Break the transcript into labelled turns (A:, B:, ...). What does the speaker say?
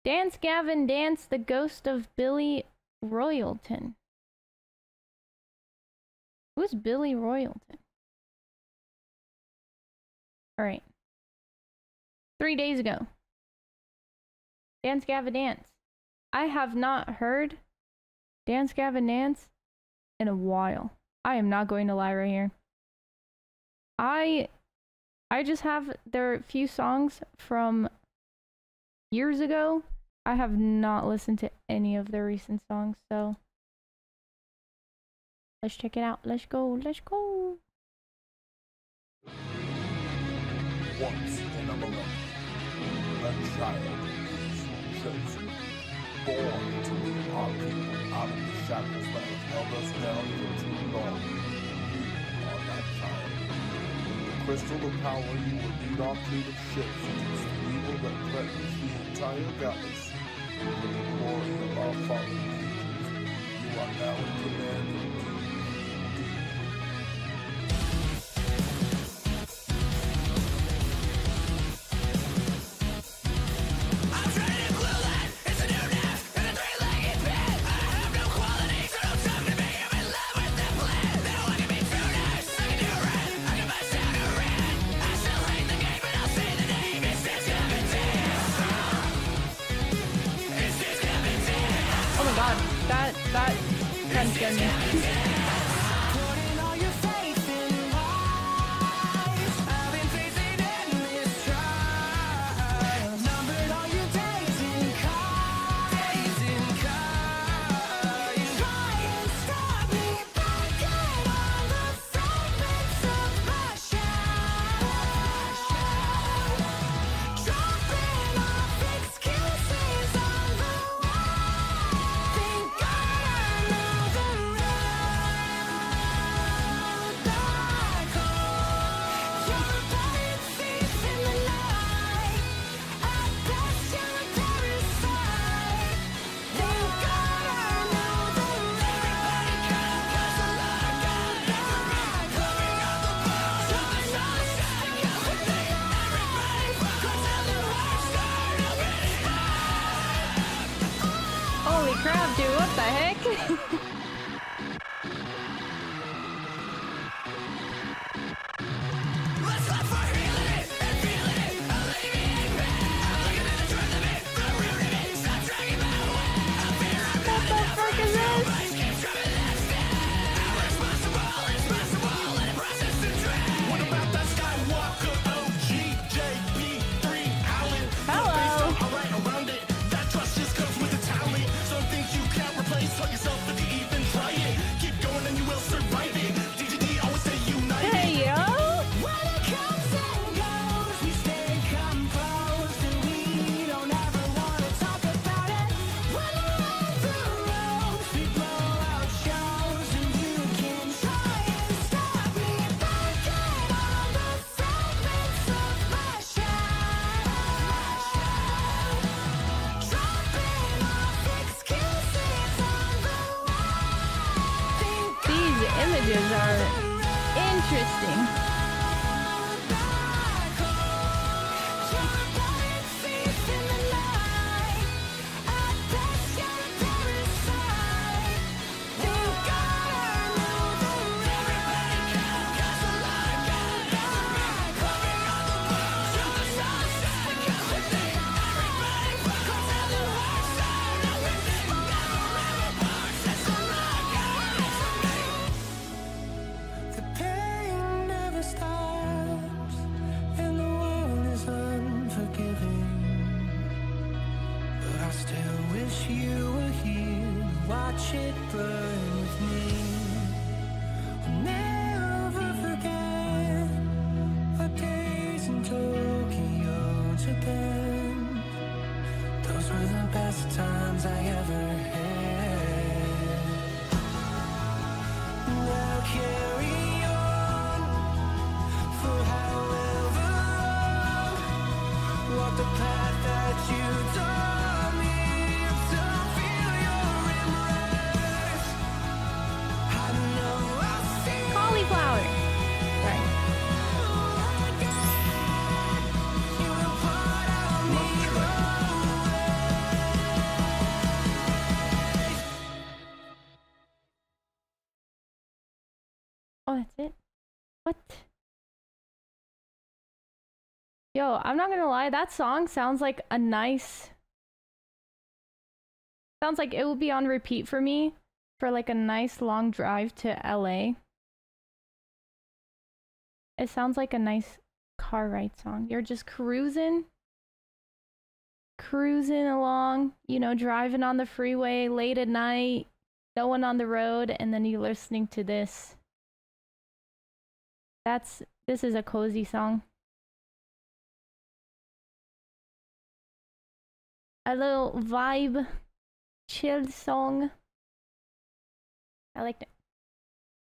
A: Dance, Gavin, dance, the ghost of Billy Royalton. Who's Billy Royalton? Alright. 3 days ago. Dance, Gavin, dance. I have not heard Dance, Gavin, dance in a while. I am not going to lie right here. I just have their few songs from years ago. I have not listened to any of their recent songs, so let's check it out. Let's go, let's go.
B: Once in a millennium, a child was chosen, born to lead our people out of the shackles that have held us down for too long. You are that child. With the crystal of power, you will lead our fleet of ships against the evil that threatens the entire galaxy. For the glory of our fallen angels, you are now in command of me.
A: That kind of scared me. Holy crap, dude, what the heck? Images are interesting.
C: Watch it burn with me. I'll never forget our days in Tokyo, Japan. Those were the best times I ever had. Now carry on for however long. Walk the path that you taught me.
A: Cauliflower. Right. that's it? What? Yo, I'm not gonna lie, that song sounds like a nice... Sounds like it will be on repeat for me for like a nice long drive to LA. It sounds like a nice car ride song. You're just cruising along, you know, driving on the freeway late at night, no one on the road, and then you're listening to this. This is a cozy song. A little vibe, chilled song. I liked it.